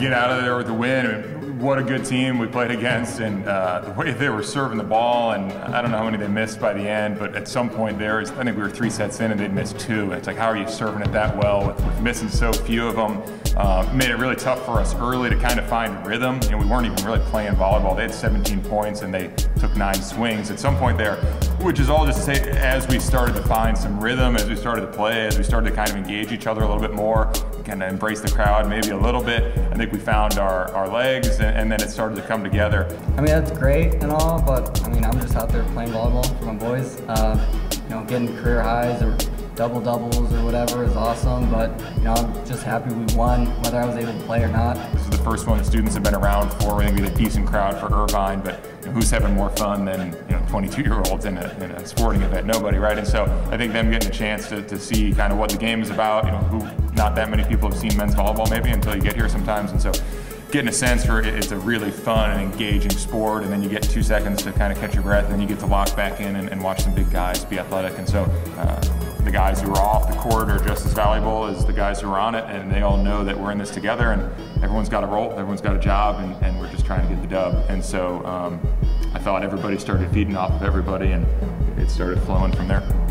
get out of there with the win. And what a good team we played against, and the way they were serving the ball, and I don't know how many they missed by the end, but at some point there, I think we were 3 sets in and they'd missed 2, and it's like, how are you serving it that well with missing so few of them? Made it really tough for us early to kind of find rhythm. You know, we weren't even really playing volleyball. They had 17 points and they took 9 swings at some point there, which is all just to say, as we started to find some rhythm, as we started to play, as we started to kind of engage each other a little bit more, kind of embrace the crowd maybe a little bit, I think we found our legs, and then it started to come together. I mean, that's great and all, but I mean, I'm just out there playing volleyball for my boys. You know, getting career highs or double-doubles or whatever is awesome, but you know, I'm just happy we won, whether I was able to play or not. This is the first one the students have been around for. I think we had a decent crowd for Irvine, but you know, who's having more fun than 22-year-olds in a sporting event? Nobody, right? And so I think them getting a chance to see kind of what the game is about. You know, who not that many people have seen men's volleyball maybe until you get here sometimes, and so getting a sense for it's a really fun and engaging sport, and then you get 2 seconds to kind of catch your breath, and then you get to lock back in and watch some big guys be athletic. And so the guys who are off the court are just as valuable as the guys who are on it, and they all know that we're in this together, and everyone's got a role, everyone's got a job, and we're just trying to get the dub. And so I thought everybody started feeding off of everybody, and it started flowing from there.